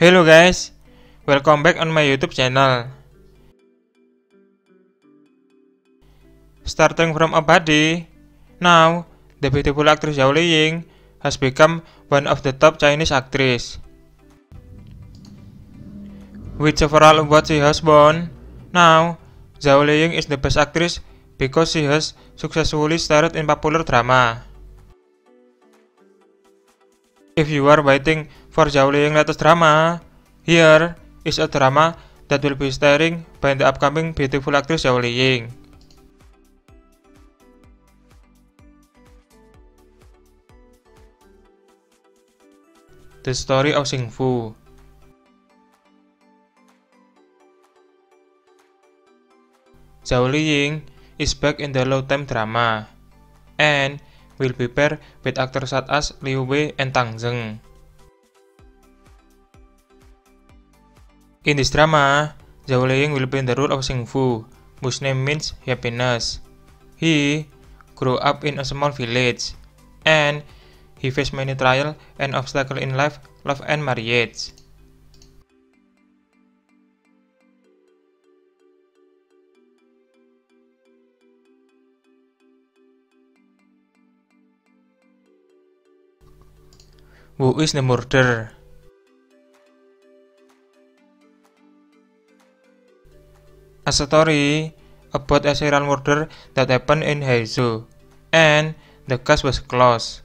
Hello guys, welcome back on my YouTube channel. Starting from a body, now the beautiful actress Zhao Liying has become one of the top Chinese actresses. With several awards she has won, now Zhao Liying is the best actress because she has successfully starred in popular drama. If you are waiting for Zhao Liying's latest drama, here is a drama that will be starring by the upcoming beautiful actress Zhao Liying. The Story of Xing Fu. Zhao Liying is back in the Lifetime drama and will be paired with actors such as Liu Wei and Tang Zheng. In this drama, Zhao Liying will play the role of Xing Fu, whose name means happiness. He grew up in a small village, and he faced many trials and obstacles in life, love, and marriage. Who is the murderer? A story about a serial murder that happened in Hezhou, and the case was closed.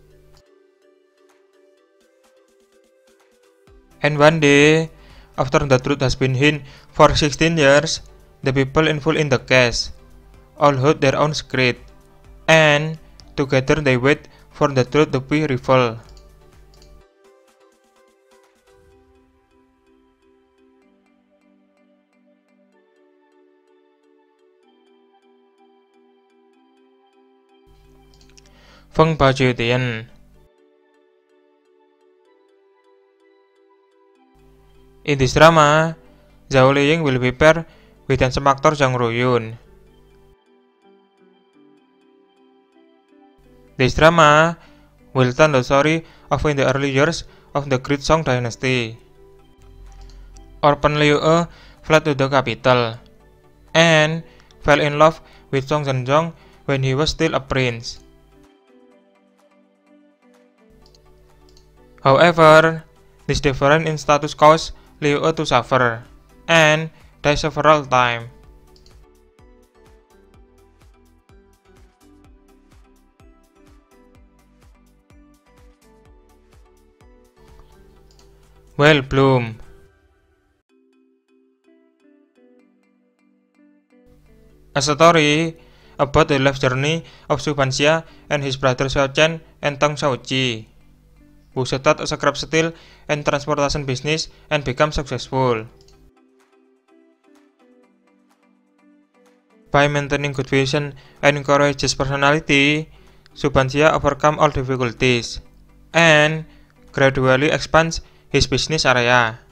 And one day, after the truth has been hidden for 16 years, the people involved in the case all hold their own secret, and together they wait for the truth to be revealed. Feng Baojuetian. In this drama, Zhao Liying will be paired with handsome actor Zhang Ruiyun. This drama will tell the story of in the early years of the Great Song Dynasty. Orphan Liu E fled to the capital and fell in love with Song Zhenzong when he was still a prince. However, this difference in status caused Liu E to suffer and die several times. Well, Bloom. A story about the life journey of Xu Fanxia and his brother Xiao Chen and Tang Xiaoqi, who started a scrap steel and transportation business and become successful. By maintaining good vision and courageous personality, Xu Fanxia overcome all difficulties and gradually expands his business area.